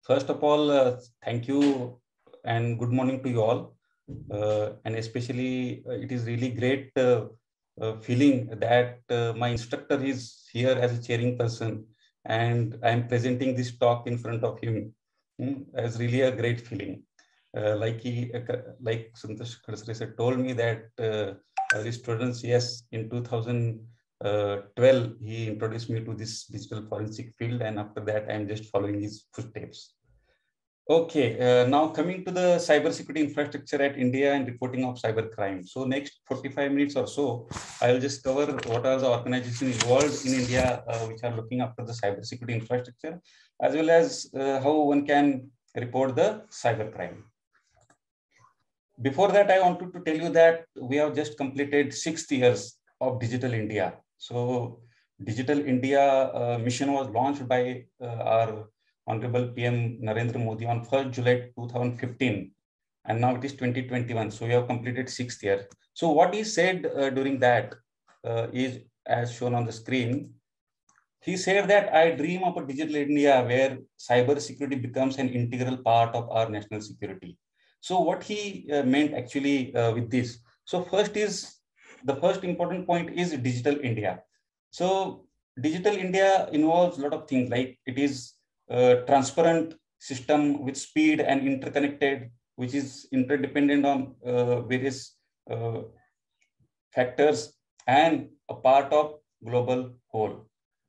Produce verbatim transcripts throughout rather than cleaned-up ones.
First of all, uh, thank you and good morning to you all. Uh, and especially, uh, it is really great uh, uh, feeling that uh, my instructor is here as a chairing person, and I am presenting this talk in front of him. Mm, as really a great feeling. Uh, like he, uh, like Santosh Khadasre sir told me that uh, the students, yes, in two thousand twelve, he introduced me to this digital forensic field, and after that, I am just following his footsteps. Okay, uh, now coming to the cybersecurity infrastructure at India and reporting of cybercrime. So next forty-five minutes or so, I'll just cover what are the organizations involved in India uh, which are looking after the cybersecurity infrastructure, as well as uh, how one can report the cybercrime. Before that, I wanted to tell you that we have just completed sixth years of Digital India. So Digital India uh, mission was launched by uh, our Honorable P M Narendra Modi on first July two thousand fifteen. And now it is twenty twenty-one. So we have completed sixth year. So what he said uh, during that uh, is as shown on the screen. He said that I dream of a digital India where cybersecurity becomes an integral part of our national security. So what he uh, meant actually uh, with this. So first is the first important point is digital India. So digital India involves a lot of things, like it is a transparent system with speed and interconnected, which is interdependent on uh, various uh, factors and a part of global whole.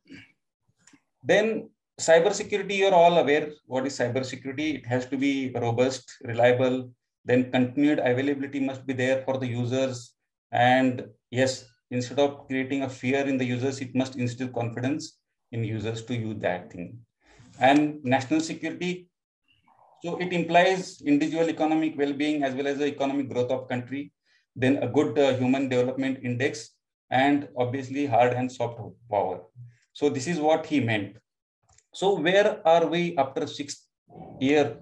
Then cybersecurity, you're all aware what is cybersecurity. It has to be robust, reliable. Then continued availability must be there for the users. And yes, instead of creating a fear in the users, it must instill confidence in users to use that thing. And national security, so it implies individual economic well-being as well as the economic growth of country. Then a good uh, human development index, and obviously hard and soft power. So this is what he meant. So where are we after sixth year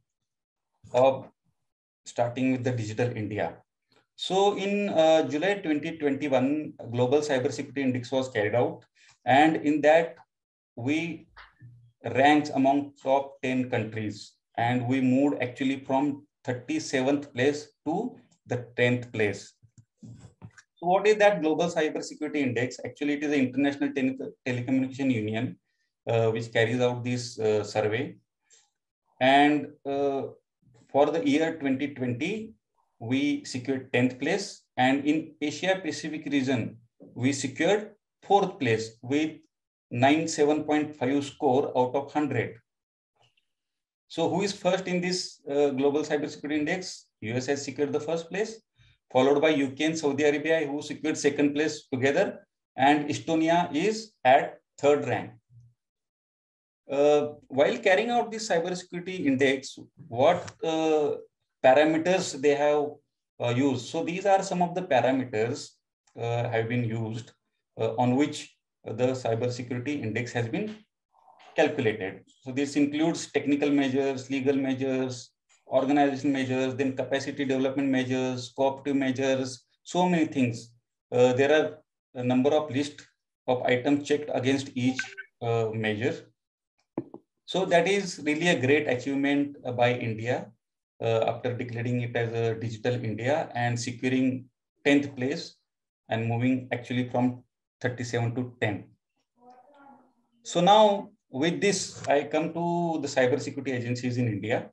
of starting with the Digital India? So in uh, July twenty twenty-one, Global Cybersecurity Index was carried out. And in that, we ranked among top ten countries. And we moved actually from thirty-seventh place to the tenth place. So what is that Global Cybersecurity Index? Actually, it is the International Tele Telecommunication Union, uh, which carries out this uh, survey. And uh, for the year twenty twenty, we secured tenth place. And in Asia Pacific region, we secured fourth place with ninety-seven point five score out of one hundred. So who is first in this uh, Global Cybersecurity Index? U S has secured the first place, followed by U K and Saudi Arabia, who secured second place together. And Estonia is at third rank. Uh, while carrying out this cybersecurity index, what uh, parameters they have uh, used? So these are some of the parameters uh, have been used uh, on which the cybersecurity index has been calculated. So this includes technical measures, legal measures, organizational measures, then capacity development measures, cooperative measures, so many things. Uh, there are a number of list of items checked against each uh, measure. So that is really a great achievement uh, by India uh, after declaring it as a digital India and securing tenth place and moving actually from thirty-seven to ten. So now with this, I come to the cybersecurity agencies in India.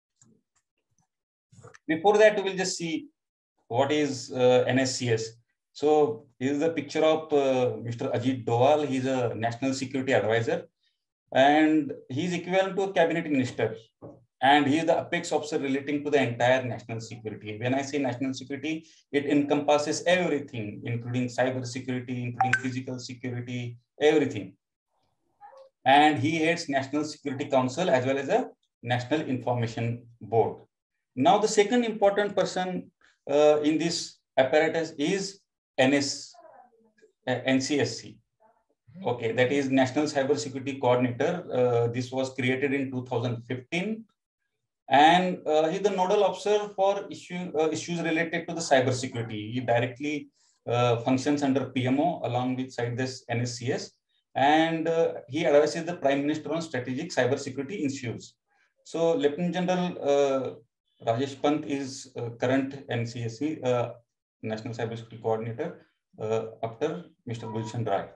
Before that, we will just see what is uh, N S C S. So here is a picture of uh, Mister Ajit Doval. He's a national security advisor, and he is equivalent to a cabinet minister. And he is the apex officer relating to the entire national security. When I say national security, it encompasses everything, including cyber security, including physical security, everything. And he heads National Security Council as well as a National Information Board. Now, the second important person uh, in this apparatus is N S, uh, N C S C. Okay, that is National Cyber Security Coordinator. Uh, this was created in two thousand fifteen. And uh, he's the nodal officer for issue, uh, issues related to the cyber security. He directly uh, functions under P M O along with side this N S C S. And uh, he advises the Prime Minister on strategic cyber security issues. So Lieutenant General uh, Rajesh Pant is uh, current N C S C, uh, National Cybersecurity Coordinator, uh, after Mister Gulshan Rai.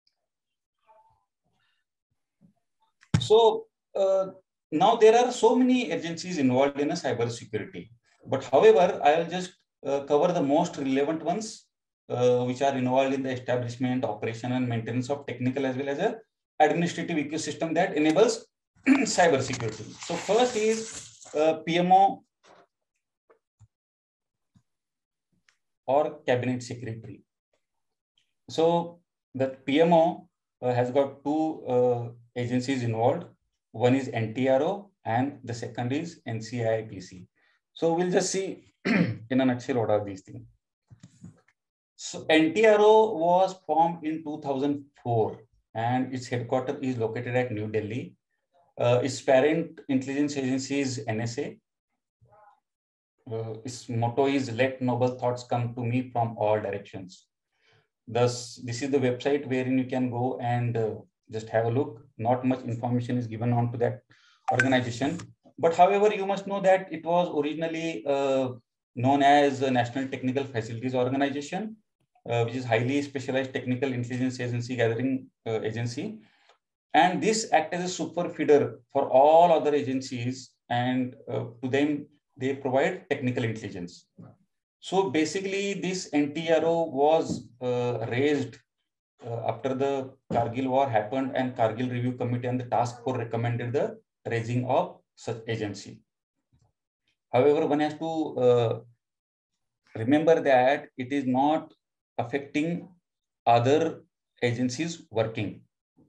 So uh, now there are so many agencies involved in a cybersecurity, but however, I will just uh, cover the most relevant ones, uh, which are involved in the establishment, operation, and maintenance of technical as well as a administrative ecosystem that enables cybersecurity. So first is uh, P M O or Cabinet Secretary. So the P M O uh, has got two uh, agencies involved. One is N T R O and the second is N C I P C. So we'll just see in a nutshell what are these things. So N T R O was formed in two thousand four and its headquarters is located at New Delhi. Uh, its parent intelligence agency is N S A. Uh, its motto is "Let noble thoughts come to me from all directions." Thus, this is the website wherein you can go and uh, just have a look. Not much information is given on to that organization. But however, you must know that it was originally uh, known as the National Technical Facilities Organization, uh, which is highly specialized technical intelligence agency gathering uh, agency. And this acts as a super feeder for all other agencies, and uh, to them, they provide technical intelligence. So basically, this N T R O was uh, raised uh, after the Kargil war happened, and Kargil Review Committee and the task force recommended the raising of such agency. However, one has to uh, remember that it is not affecting other agencies working.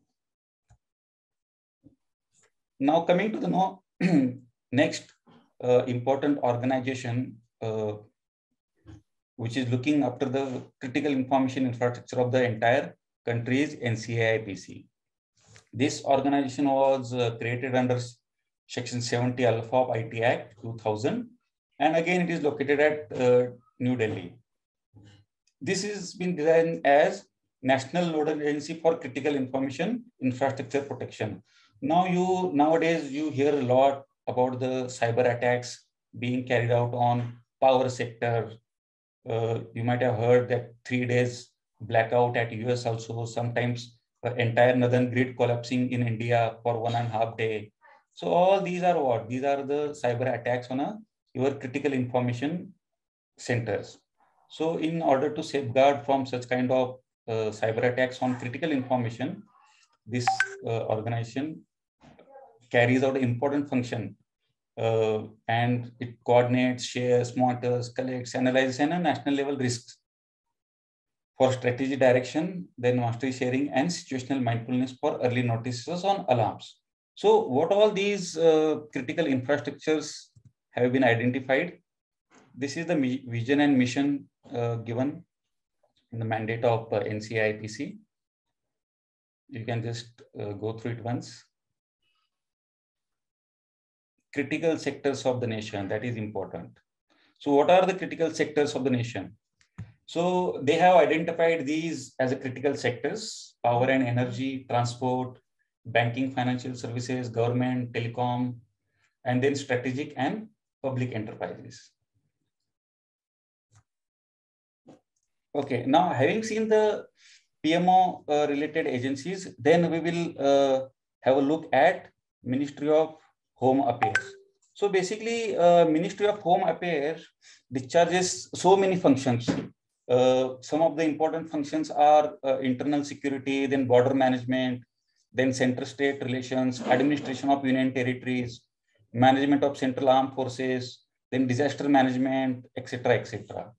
Now, coming to the no, next uh, important organization, uh, which is looking after the critical information infrastructure of the entire country, is N C I P C. This organization was uh, created under Section seventy Alpha of I T Act two thousand, and again it is located at uh, New Delhi. This has been designed as National Nodal Agency for Critical Information Infrastructure Protection. Now, you nowadays you hear a lot about the cyber attacks being carried out on power sector. Uh, you might have heard that three days blackout at U S also, sometimes uh, entire northern grid collapsing in India for one and a half day. So all these are what? These are the cyber attacks on a, your critical information centers. So in order to safeguard from such kind of uh, cyber attacks on critical information, this uh, organization carries out an important function, uh, and it coordinates, shares, monitors, collects, analyzes, and a national level risks for strategy direction, then mastery sharing, and situational mindfulness for early notices on alarms. So what all these uh, critical infrastructures have been identified? This is the vision and mission uh, given in the mandate of uh, N C I P C. You can just uh, go through it once. Critical sectors of the nation, that is important. So what are the critical sectors of the nation? So they have identified these as a critical sectors: power and energy, transport, banking, financial services, government, telecom, and then strategic and public enterprises. Okay, now having seen the P M O uh, related agencies, then we will uh, have a look at Ministry of Home Affairs. So basically, uh, Ministry of Home Affairs discharges so many functions. Uh, some of the important functions are uh, internal security, then border management, then center-state relations, administration of union territories, management of central armed forces, then disaster management, et cetera, et cetera.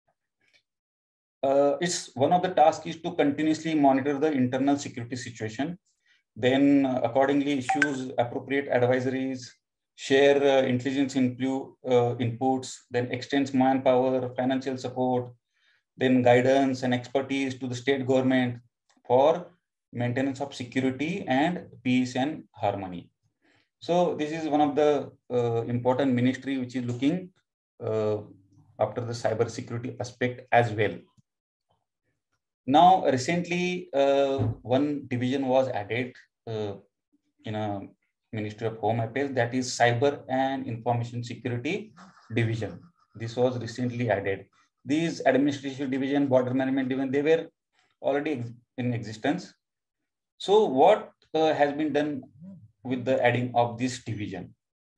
Uh, it's one of the tasks is to continuously monitor the internal security situation, then uh, accordingly issues appropriate advisories, share uh, intelligence influ, uh, inputs, then extends manpower, financial support, then guidance and expertise to the state government for maintenance of security and peace and harmony. So this is one of the uh, important ministry which is looking uh, after the cyber security aspect as well. Now, recently, uh, one division was added uh, in a Ministry of Home Affairs, that is Cyber and Information Security Division. This was recently added. These administrative division, border management division, they were already in existence. So what uh, has been done with the adding of this division?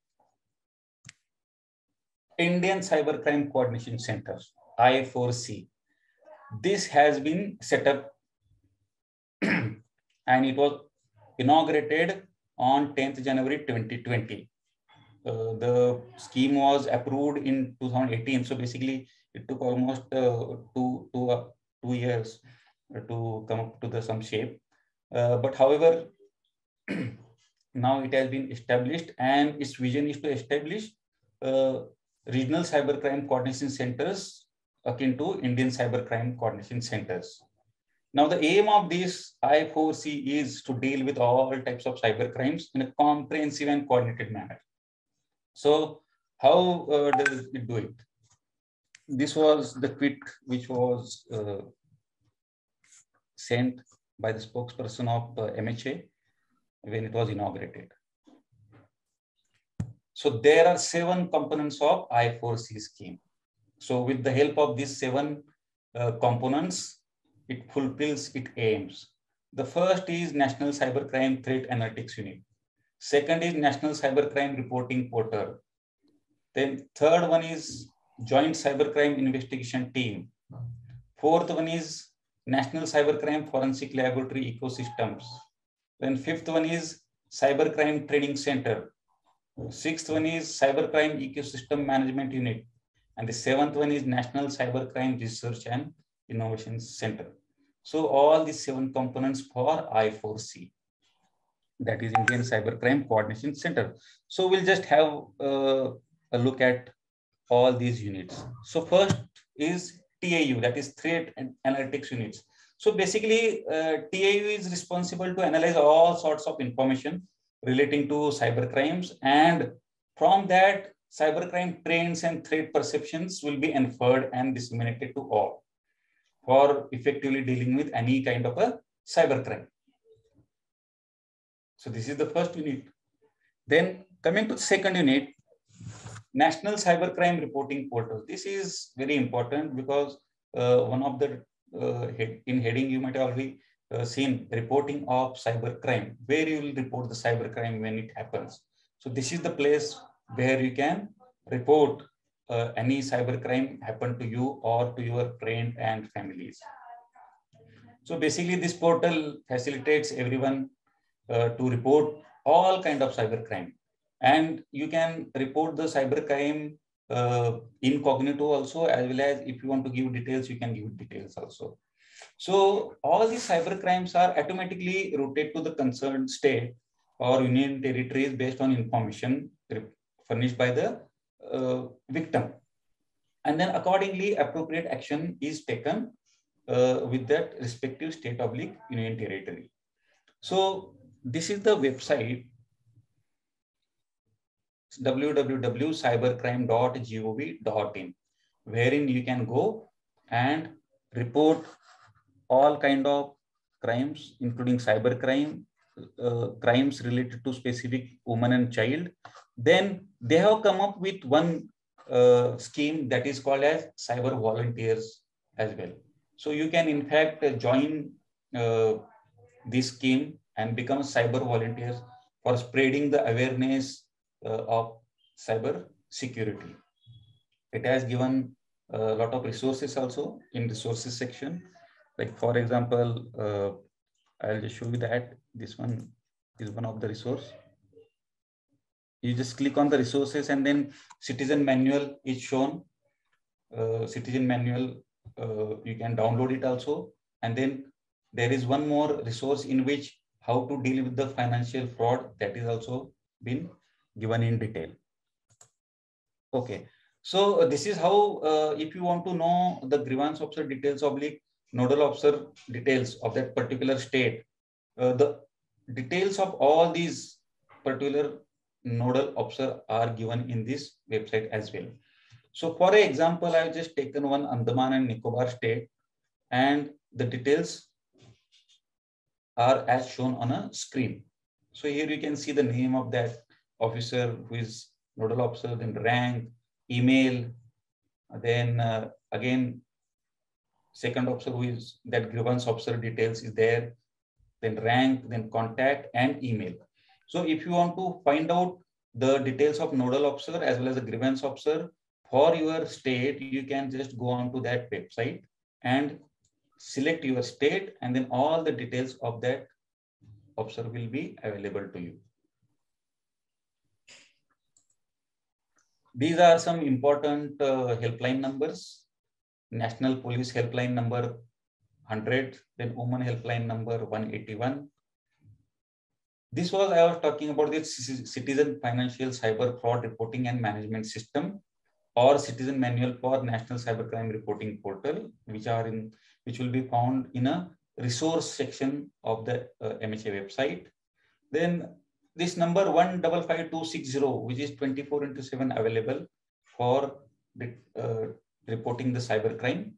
Indian Cybercrime Coordination Center, I four C. This has been set up and it was inaugurated on tenth January twenty twenty. Uh, the scheme was approved in two thousand eighteen. So basically it took almost uh, two, two, uh, two years to come up to the some shape. Uh, but however, now it has been established and its vision is to establish uh, regional cybercrime coordination centers akin to Indian cybercrime coordination centers. Now, the aim of this I four C is to deal with all types of cyber crimes in a comprehensive and coordinated manner. So, how uh, does it do it? This was the tweet which was uh, sent by the spokesperson of uh, M H A when it was inaugurated. So, there are seven components of I four C scheme. So, with the help of these seven uh, components, it fulfills its aims. The first is National Cybercrime Threat Analytics Unit. Second is National Cybercrime Reporting Portal. Then third one is Joint Cybercrime Investigation Team. Fourth one is National Cybercrime Forensic Laboratory Ecosystems. Then fifth one is Cybercrime Training Center. Sixth one is Cybercrime Ecosystem Management Unit. And the seventh one is National Cybercrime Research and Innovation Center. So all these seven components for I four C, that is Indian Cybercrime Coordination Center. So we'll just have uh, a look at all these units. So first is T A U, that is Threat and Analytics Units. So basically uh, T A U is responsible to analyze all sorts of information relating to cyber crimes, and from that cybercrime trends and threat perceptions will be inferred and disseminated to all for effectively dealing with any kind of a cybercrime. So this is the first unit. Then coming to the second unit, National Cybercrime Reporting Portal. This is very important because uh, one of the uh, head, in heading you might have already uh, seen reporting of cybercrime, where you will report the cybercrime when it happens. So this is the place where you can report uh, any cybercrime happened to you or to your friend and families. So basically this portal facilitates everyone uh, to report all kind of cybercrime, and you can report the cybercrime uh, incognito also, as well as if you want to give details, you can give details also. So all these cybercrimes are automatically routed to the concerned state or union territories based on information furnished by the uh, victim. And then accordingly, appropriate action is taken uh, with that respective state oblique union territory. So this is the website w w w dot cybercrime dot gov dot in, wherein you can go and report all kind of crimes, including cybercrime, uh, crimes related to specific woman and child. Then they have come up with one uh, scheme that is called as cyber volunteers as well. So you can in fact uh, join uh, this scheme and become cyber volunteers for spreading the awareness uh, of cyber security. It has given a lot of resources also in resources section. Like for example, uh, I'll just show you that this one is one of the resource. You just click on the resources and then citizen manual is shown. Uh, citizen manual, uh, you can download it also. And then there is one more resource in which how to deal with the financial fraud, that is also been given in detail. Okay, so uh, this is how, uh, if you want to know the grievance officer details oblique nodal officer details of that particular state, uh, the details of all these particular nodal officer are given in this website as well. So for example, I've just taken one Andaman and Nicobar state, and the details are as shown on a screen. So here you can see the name of that officer who is nodal officer, then rank, email, then uh, again, second officer who is that grievance officer details is there, then rank, then contact and email. So if you want to find out the details of nodal officer as well as the grievance officer for your state, you can just go on to that website and select your state, and then all the details of that officer will be available to you. These are some important uh, helpline numbers. National Police Helpline number one hundred, then Women Helpline number one eighty-one. This was, I was talking about the Citizen Financial Cyber Fraud Reporting and Management System, or Citizen Manual for National Cybercrime Reporting Portal, which are in, which will be found in a resource section of the uh, M H A website. Then this number one five five two six zero, which is twenty-four into seven available for the, uh, reporting the cybercrime.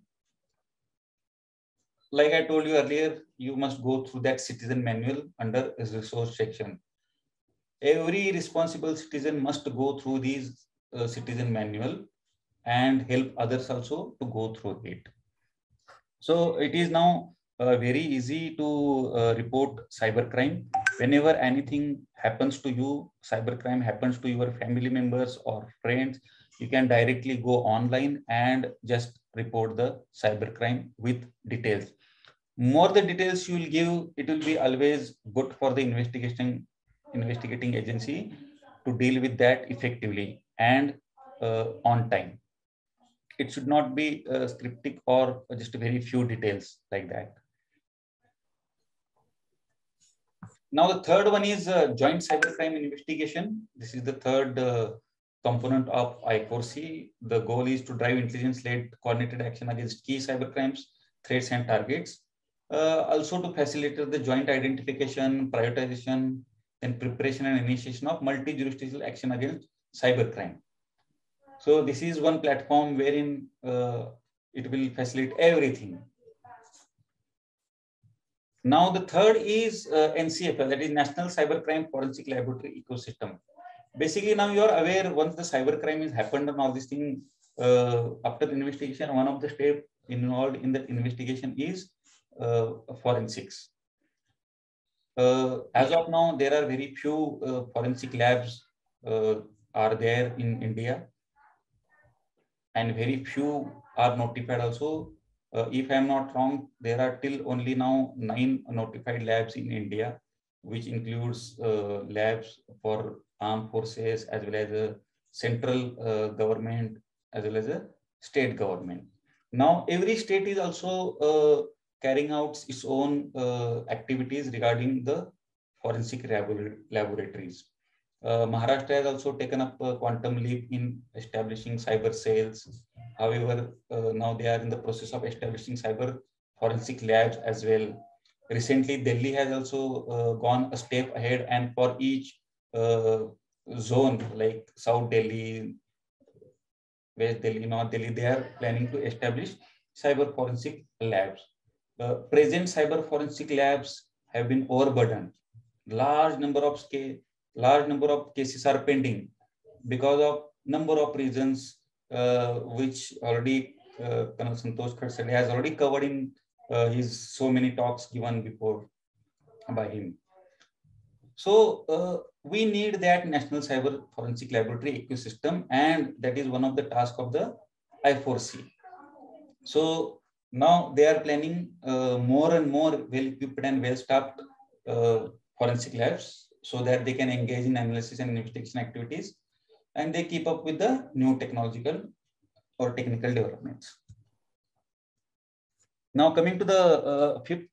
Like I told you earlier, you must go through that citizen manual under a resource section. Every responsible citizen must go through these uh, citizen manual and help others also to go through it. So it is now uh, very easy to uh, report cybercrime. Whenever anything happens to you, cybercrime happens to your family members or friends, you can directly go online and just report the cybercrime with details. More the details you will give, it will be always good for the investigation, investigating agency to deal with that effectively and uh, on time. It should not be uh, cryptic or just a very few details like that. Now the third one is uh, joint cybercrime investigation. This is the third uh, component of I four C. The goal is to drive intelligence-led coordinated action against key cybercrimes, threats and targets. Uh, also to facilitate the joint identification, prioritization, and preparation and initiation of multi-jurisdictional action against cybercrime. So this is one platform wherein uh, it will facilitate everything. Now the third is uh, N C F L, that is National Cybercrime Forensic Laboratory Ecosystem. Basically now you are aware, once the cybercrime has happened and all these things, uh, after the investigation, one of the steps involved in that investigation is uh, forensics. Uh, as of now, there are very few uh, forensic labs uh, are there in India, and very few are notified also. Uh, if I am not wrong, there are till only now nine notified labs in India, which includes uh, labs for armed forces as well as a central uh, government as well as a state government. Now, every state is also uh, carrying out its own uh, activities regarding the forensic laboratories. Uh, Maharashtra has also taken up a quantum leap in establishing cyber cells. However, uh, now they are in the process of establishing cyber forensic labs as well. Recently, Delhi has also uh, gone a step ahead, and for each uh, zone like South Delhi, West Delhi, North Delhi, they are planning to establish cyber forensic labs. Uh, present cyber forensic labs have been overburdened. Large number of scale large number of cases are pending because of number of reasons, uh, which already uh, Santosh Khatsade has already covered in uh, his so many talks given before by him. So uh, we need that National Cyber Forensic Laboratory ecosystem, and that is one of the tasks of the I four C. So now they are planning uh, more and more well-equipped and well-staffed uh, forensic labs, so that they can engage in analysis and investigation activities, and they keep up with the new technological or technical developments. Now coming to the uh, fifth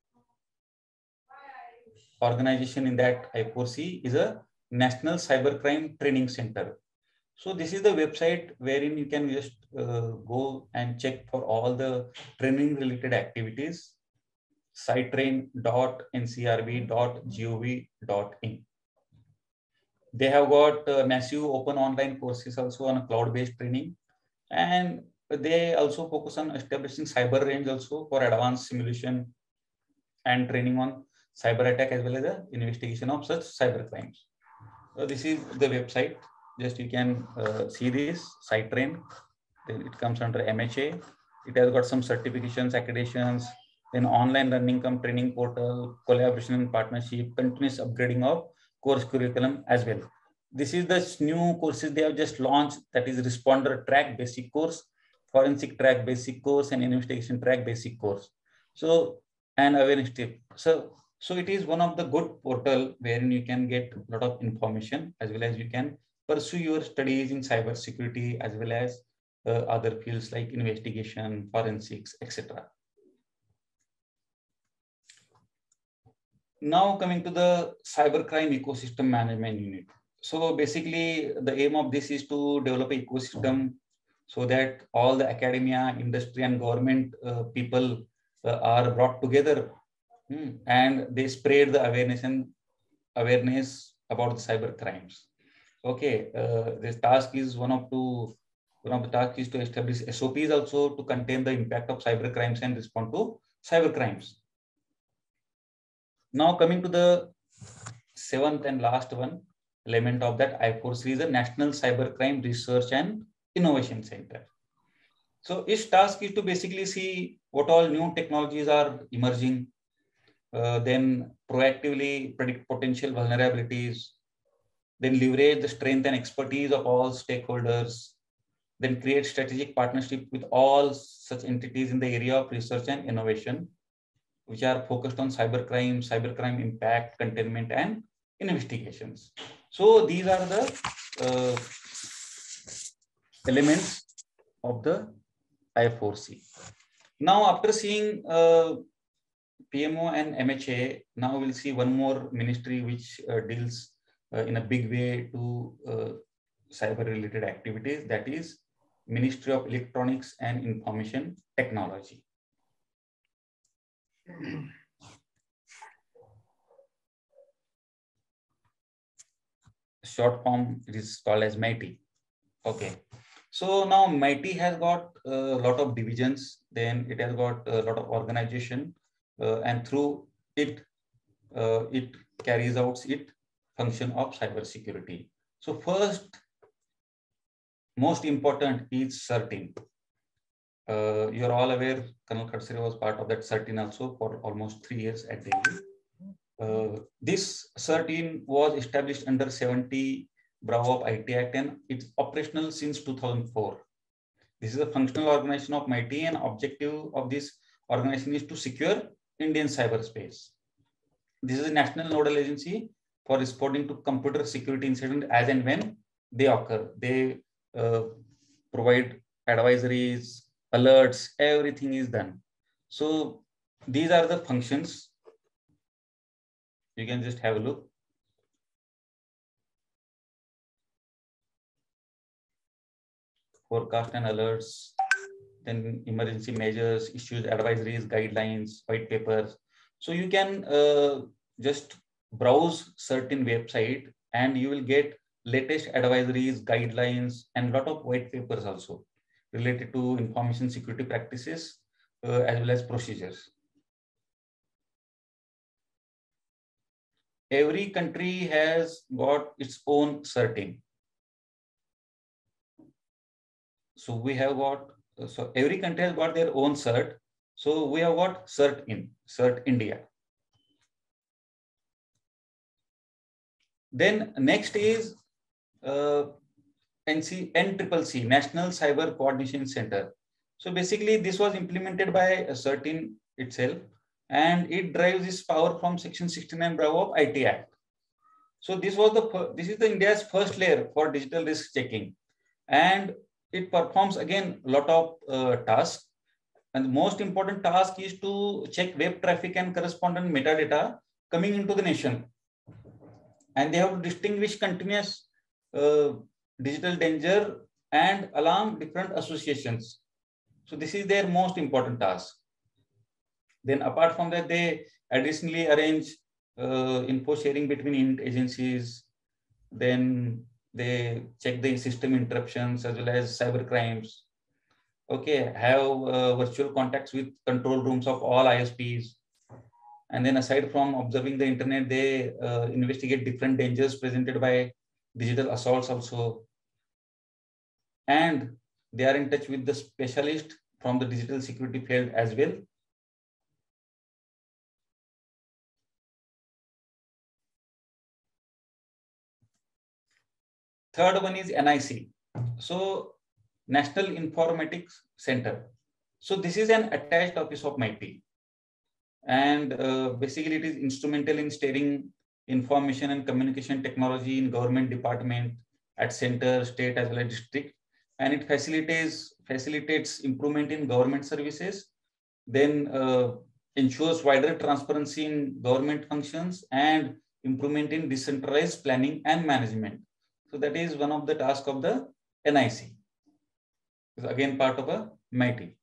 organization in that I four C is a National Cybercrime Training Center. So this is the website wherein you can just uh, go and check for all the training related activities. cytrain dot N C R B dot gov dot in. They have got uh, massive open online courses also on a cloud-based training, and they also focus on establishing cyber range also for advanced simulation and training on cyber attack as well as the investigation of such cyber crimes. So this is the website. Just you can uh, see this SiteTrain. Then it comes under M H A. It has got some certifications, accreditations, then online learning cum training portal, collaboration and partnership, continuous upgrading of course curriculum as well. This is the new courses they have just launched, that is responder track basic course, forensic track basic course, and investigation track basic course. So, and awareness tip. So, so it is one of the good portal wherein you can get a lot of information as well as you can pursue your studies in cyber security as well as uh, other fields like investigation, forensics, et cetera. Now coming to the cybercrime ecosystem management unit. So basically the aim of this is to develop an ecosystem so that all the academia, industry and government uh, people uh, are brought together hmm, and they spread the awareness and awareness about the cyber crimes. Okay, uh, this task is one of two, one of the tasks is to establish S O Ps also to contain the impact of cyber crimes and respond to cyber crimes. Now coming to the seventh and last one element of that I four C is the National Cybercrime Research and Innovation Center. So its task is to basically see what all new technologies are emerging, uh, then proactively predict potential vulnerabilities, then leverage the strength and expertise of all stakeholders, then create strategic partnership with all such entities in the area of research and innovation, which are focused on cybercrime, cybercrime impact, containment, and investigations. So these are the uh, elements of the I four C. Now, after seeing uh, P M O and M H A, now we'll see one more ministry which uh, deals uh, in a big way to uh, cyber-related activities. That is Ministry of Electronics and Information Technology. Short form, it is called as MeitY. Okay. So now MeitY has got a lot of divisions, then it has got a lot of organization, uh, and through it, uh, it carries out its function of cybersecurity. So first, most important is CERT-In. Uh, you're all aware, Colonel Khatsri was part of that CERT-In also for almost three years at Delhi. Uh, this CERT-In was established under seventy Bravo of I T Act and it's operational since two thousand four. This is a functional organization of MeitY and objective of this organization is to secure Indian cyberspace. This is a national nodal agency for responding to computer security incidents as and when they occur. They uh, provide advisories, alerts, everything is done. So these are the functions. You can just have a look. Forecast and alerts, then emergency measures, issues, advisories, guidelines, white papers. So you can uh, just browse certain website and you will get latest advisories, guidelines, and a lot of white papers also related to information security practices uh, as well as procedures. Every country has got its own CERT-In. So we have got, so every country has got their own cert. So we have got CERT-In, CERT India. Then next is uh, N C, N C C C, National Cyber Coordination Center. So basically this was implemented by CERT-In itself and it drives its power from Section sixty-nine Bravo of I T Act. So this was the, this is the India's first layer for digital risk checking. And it performs again a lot of uh, tasks. And the most important task is to check web traffic and correspondent metadata coming into the nation. And they have to distinguish continuous uh, digital danger and alarm different associations. So this is their most important task. Then apart from that, they additionally arrange uh, info sharing between agencies. Then they check the system interruptions as well as cyber crimes. Okay, have uh, virtual contacts with control rooms of all I S Ps. And then aside from observing the internet, they uh, investigate different dangers presented by digital assaults also. And they are in touch with the specialist from the digital security field as well. Third one is N I C. So National Informatics Center. So this is an attached office of MIT. And uh, basically it is instrumental in steering information and communication technology in government department at center, state as well as district. And it facilitates, facilitates improvement in government services, then uh, ensures wider transparency in government functions and improvement in decentralized planning and management. So that is one of the tasks of the N I C. It's again part of a MIT.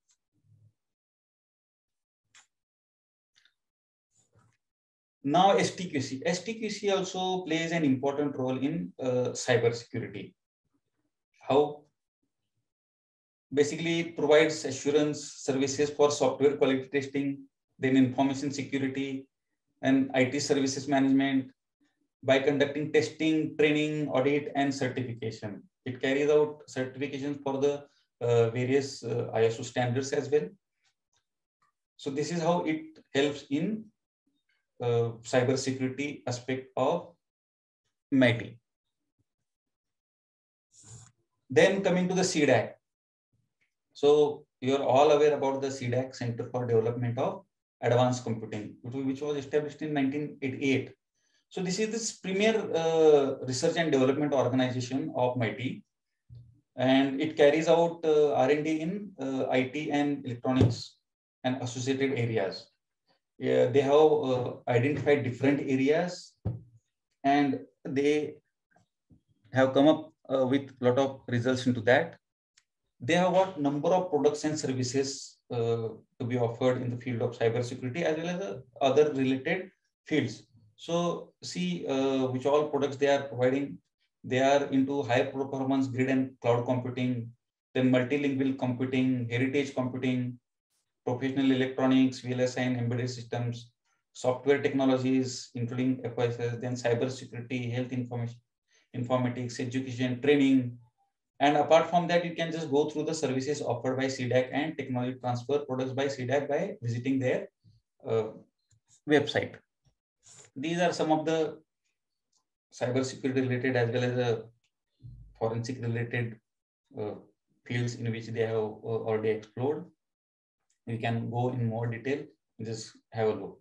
Now S T Q C. S T Q C also plays an important role in uh, cyber security. How? Basically, it provides assurance services for software quality testing, then information security and I T services management by conducting testing, training, audit, and certification. It carries out certifications for the uh, various uh, I S O standards as well. So this is how it helps in uh, cyber security aspect of MIT. Then coming to the C D A C. So you are all aware about the C D A C, Center for Development of Advanced Computing, which was established in nineteen eighty-eight. So this is this premier uh, research and development organization of MIT, and it carries out uh, R and D in uh, I T and electronics and associated areas. Yeah, they have uh, identified different areas, and they have come up uh, with a lot of results into that. They have got number of products and services uh, to be offered in the field of cybersecurity as well as uh, other related fields. So see uh, which all products they are providing. They are into high performance grid and cloud computing, then multilingual computing, heritage computing, professional electronics, V L S I and embedded systems, software technologies, including F I S S, then cybersecurity, health information, informatics, education, training. And apart from that, you can just go through the services offered by C D A C and technology transfer products by C D A C by visiting their uh, website. These are some of the cybersecurity related as well as uh, forensic related uh, fields in which they have uh, already explored. We can go in more detail and just have a look.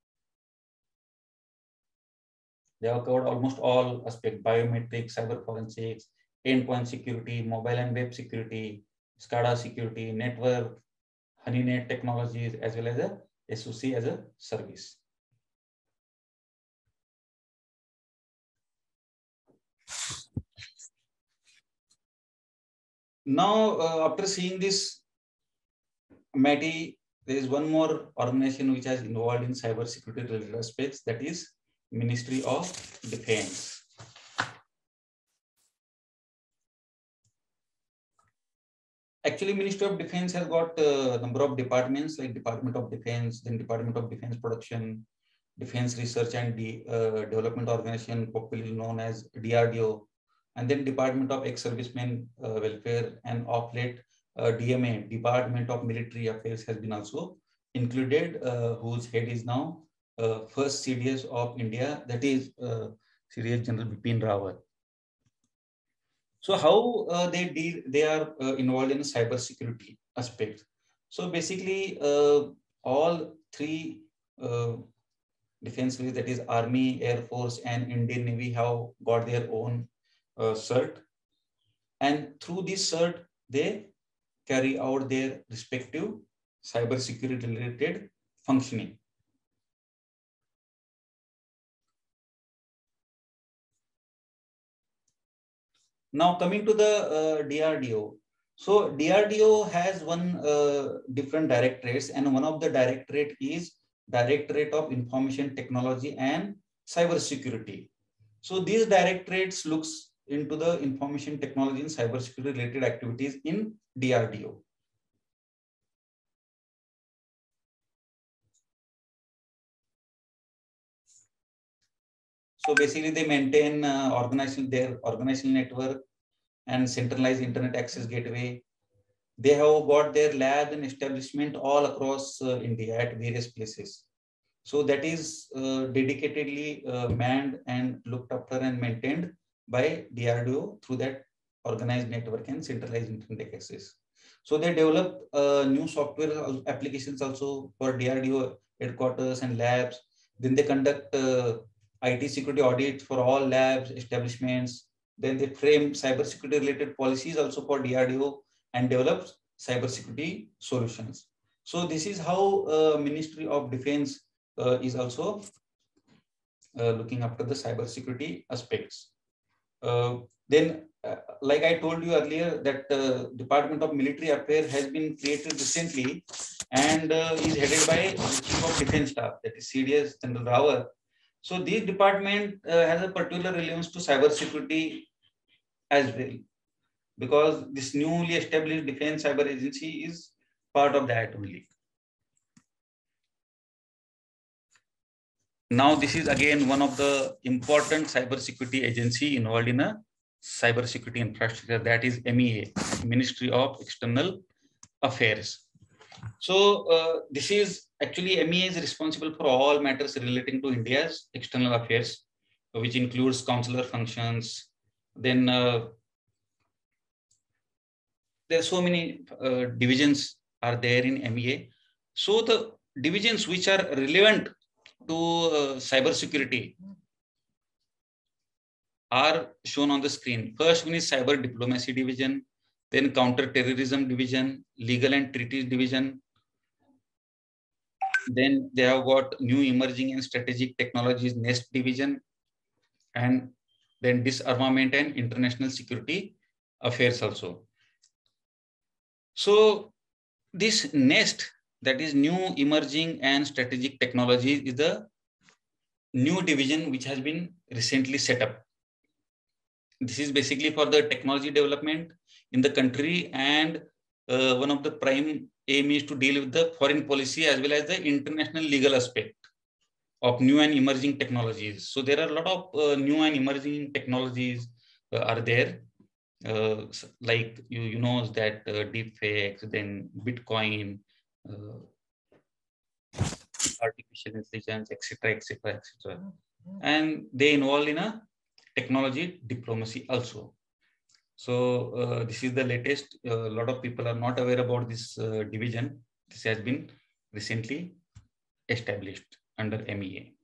They have covered almost all aspects: biometrics, cyber forensics, endpoint security, mobile and web security, SCADA security, network, HoneyNet technologies, as well as a S O C as a service. Now, uh, after seeing this, MIT, there is one more organization which is involved in cybersecurity related aspects, that is Ministry of Defense. Actually, Ministry of Defense has got a number of departments like Department of Defense, then Department of Defense Production, Defense Research and De uh, Development Organization, popularly known as D R D O, and then Department of Ex-Servicemen uh, Welfare, and of late uh, D M A, Department of Military Affairs, has been also included, uh, whose head is now uh, first C D S of India, that is uh, C D S General Bipin Rawat. So how uh, they deal, they are uh, involved in cyber security aspect. So basically, uh, all three uh, defense forces, that is Army, Air Force, and Indian Navy, have got their own uh, cert, and through this cert, they carry out their respective cyber security related functioning. Now coming to the uh, D R D O. So D R D O has one uh, different directorates, and one of the directorate is Directorate of Information Technology and Cyber Security. So these directorates looks into the information technology and cyber security related activities in D R D O. So basically they maintain uh, organizational, their organizational network and centralized internet access gateway. They have got their lab and establishment all across uh, India at various places. So that is uh, dedicatedly uh, manned and looked after and maintained by D R D O through that organized network and centralized internet access. So they develop uh, new software applications also for D R D O headquarters and labs. Then they conduct uh, I T security audits for all labs, establishments. Then they frame cybersecurity related policies also for D R D O and develop cybersecurity solutions. So this is how uh, Ministry of Defense uh, is also uh, looking after the cybersecurity aspects. Uh, then, uh, like I told you earlier, that uh, Department of Military Affairs has been created recently and uh, is headed by the Chief of Defense Staff, that is C D S General Rawat. So this department uh, has a particular relevance to cybersecurity as well, because this newly established Defense Cyber Agency is part of that only. Now, this is again one of the important cybersecurity agency involved in a cybersecurity infrastructure, that is M E A, Ministry of External Affairs. So uh, this is actually M E A is responsible for all matters relating to India's external affairs, which includes consular functions. Then uh, there are so many uh, divisions are there in M E A. So the divisions which are relevant to uh, cybersecurity are shown on the screen. First one is Cyber Diplomacy Division, then Counter-Terrorism Division, Legal and Treaties Division. Then they have got New Emerging and Strategic Technologies NEST Division, and then Disarmament and International Security Affairs also. So this NEST, that is New Emerging and Strategic Technologies, is the new division which has been recently set up. This is basically for the technology development in the country, and uh, one of the prime aim is to deal with the foreign policy as well as the international legal aspect of new and emerging technologies. So there are a lot of uh, new and emerging technologies uh, are there, uh, like you you know that uh, deep fakes, then Bitcoin, uh, artificial intelligence, et cetera, et cetera, et cetera, and they involve in a technology diplomacy also. So uh, this is the latest. A uh, lot of people are not aware about this uh, division. This has been recently established under M E A.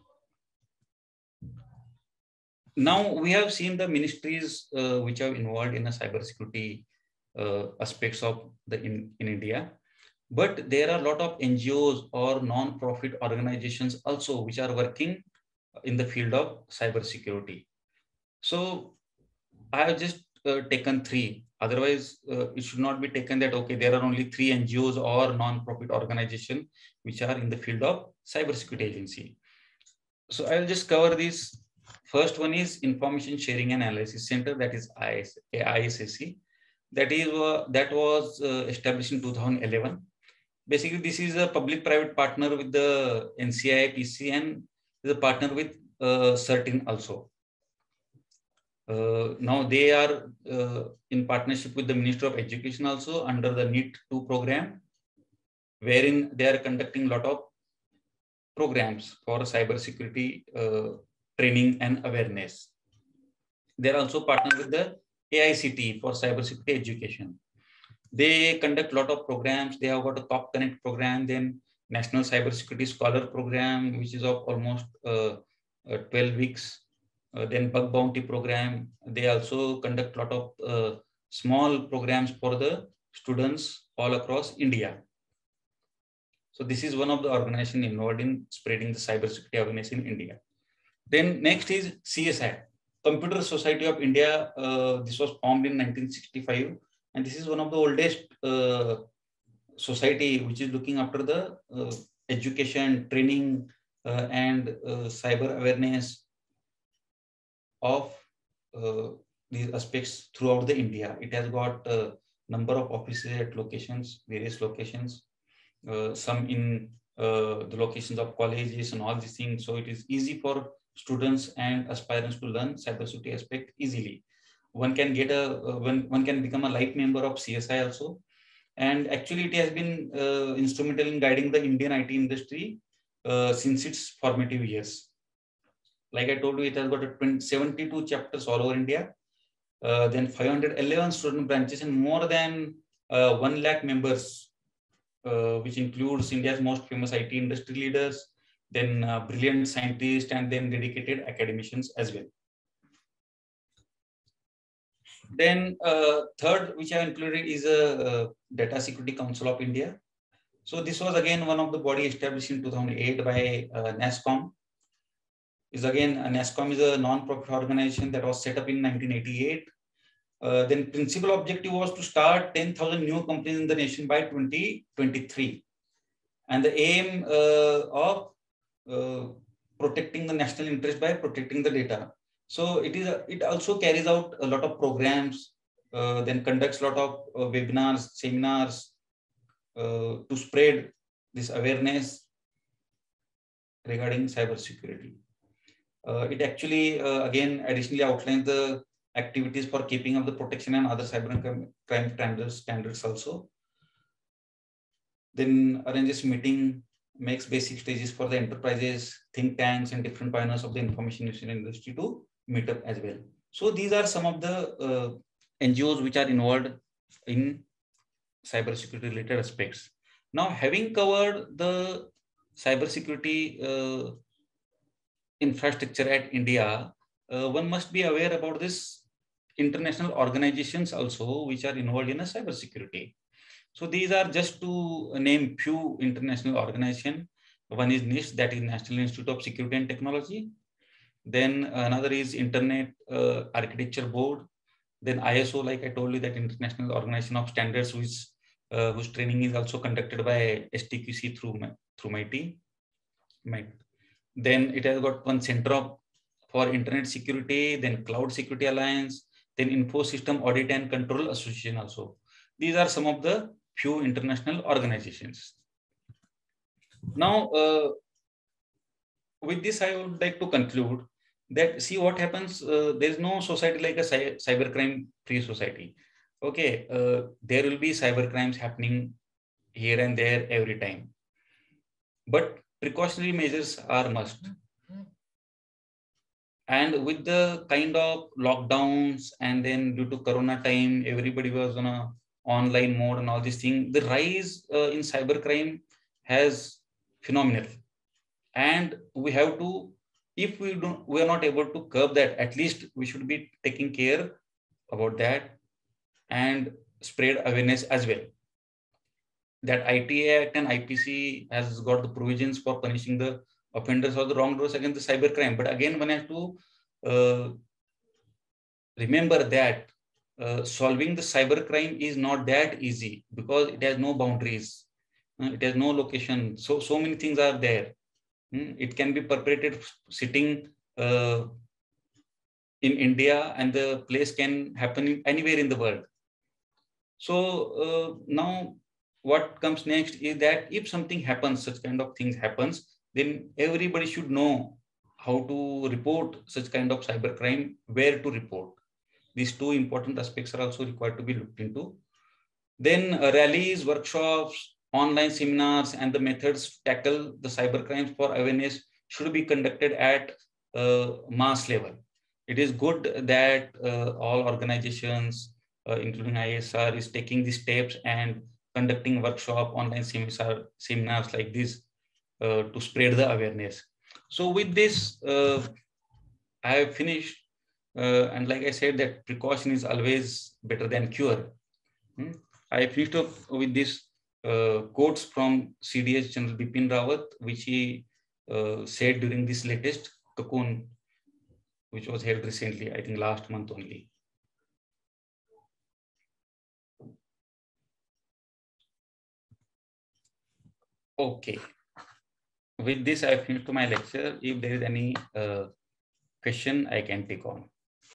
Now we have seen the ministries uh, which are involved in the cybersecurity uh, aspects of the in, in India. But there are a lot of N G Os or non-profit organizations also which are working in the field of cybersecurity. So I have just uh, taken three. Otherwise, uh, it should not be taken that, okay, there are only three N G Os or non-profit organizations which are in the field of cybersecurity agency. So I will just cover these. First one is Information Sharing and Analysis Center, that is I S A C. That is uh, that was uh, established in two thousand eleven. Basically, this is a public-private partner with the N C I P C and is a partner with uh, CERT-In also. Uh, now they are uh, in partnership with the Ministry of Education also under the NEET two program, wherein they are conducting a lot of programs for cybersecurity uh, training and awareness. They are also partnered with the A I C T E for cybersecurity education. They conduct a lot of programs. They have got a Top Connect program, then National Cybersecurity Scholar program, which is of almost uh, uh, twelve weeks. Uh, then Bug Bounty program. They also conduct a lot of uh, small programs for the students all across India. So this is one of the organizations involved in spreading the cybersecurity awareness in India. Then next is C S I, Computer Society of India. Uh, this was formed in nineteen sixty-five. And this is one of the oldest uh, society which is looking after the uh, education, training, uh, and uh, cyber awareness of uh, these aspects throughout the India. It has got a number of offices at locations, various locations, uh, some in uh, the locations of colleges and all these things. So it is easy for students and aspirants to learn cybersecurity aspect easily. One can get a uh, one, one can become a life member of C S I also. And actually it has been uh, instrumental in guiding the Indian I T industry uh, since its formative years. Like I told you, it has got a seventy-two chapters all over India, uh, then five hundred eleven student branches and more than uh, one lakh members, uh, which includes India's most famous I T industry leaders, then uh, brilliant scientists, and then dedicated academicians as well. Then uh, third, which I have included, is a, a Data Security Council of India. So this was again one of the body established in two thousand eight by uh, NASSCOM. Is again uh, NASSCOM is a non-profit organization that was set up in nineteen eighty-eight. Uh, then principal objective was to start ten thousand new companies in the nation by twenty twenty-three. And the aim uh, of uh, protecting the national interest by protecting the data. So it is a, it also carries out a lot of programs, uh, then conducts a lot of uh, webinars, seminars uh, to spread this awareness regarding cybersecurity. Uh, it actually uh, again additionally outlines the activities for keeping up the protection and other cyber crime standards, standards also. Then arranges meeting, makes basic stages for the enterprises, think tanks, and different pioneers of the information industry to meet up as well. So these are some of the uh, N G Os which are involved in cybersecurity related aspects. Now, having covered the cybersecurity uh, infrastructure at India, uh, one must be aware about this international organizations also which are involved in a cybersecurity. So these are just to name few international organizations. One is NIST, that is National Institute of Security and Technology. Then another is Internet uh, Architecture Board. Then I S O, like I told you, that International Organization of Standards, which uh, whose training is also conducted by S T Q C through through MIT. Then it has got one center of, for Internet Security, then Cloud Security Alliance, then Info System Audit and Control Association also. These are some of the few international organizations. Now, uh, with this, I would like to conclude that, see what happens, uh, there is no society like a cybercrime free society. Okay, uh, there will be cyber crimes happening here and there every time. But precautionary measures are must. And with the kind of lockdowns, and then due to Corona time, everybody was on a online mode and all these things, the rise uh, in cybercrime has phenomenal. And we have to, if we don't, we are not able to curb that, at least we should be taking care about that and spread awareness as well. That I T Act and I P C has got the provisions for punishing the offenders or the wrongdoers against the cybercrime. But again, one has to uh, remember that uh, solving the cybercrime is not that easy, because it has no boundaries, uh, it has no location. So, so many things are there. Mm, it can be perpetrated sitting uh, in India, and the place can happen anywhere in the world. So uh, now what comes next is that if something happens, such kind of things happens, then everybody should know how to report such kind of cybercrime, where to report. These two important aspects are also required to be looked into. Then uh, rallies, workshops, online seminars, and the methods to tackle the cybercrimes for awareness should be conducted at uh, mass level. It is good that uh, all organizations, uh, including I S R, is taking these steps and conducting workshop, online seminar, seminars like this uh, to spread the awareness. So with this, uh, I have finished. Uh, and like I said, that precaution is always better than cure. Hmm? I finished up with this uh, quotes from C D S General Bipin Rawat, which he uh, said during this latest Cocoon, which was held recently, I think last month only. Okay. With this, I finished my lecture. If there is any uh, question, I can take on.